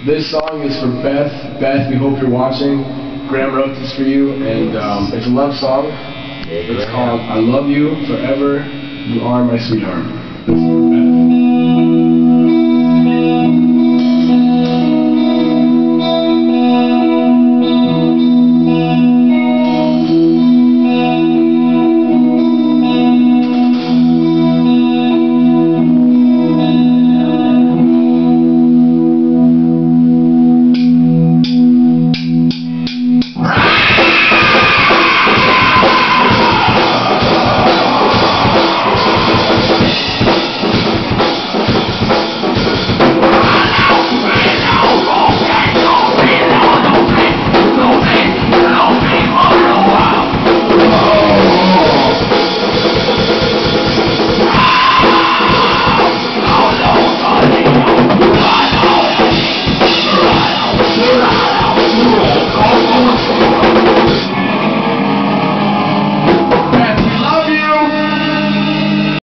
This song is for Beth. Beth, we hope you're watching. Graham wrote this for you, and it's a love song. It's called I Love You Forever. You Are My Sweetheart. This is for Beth.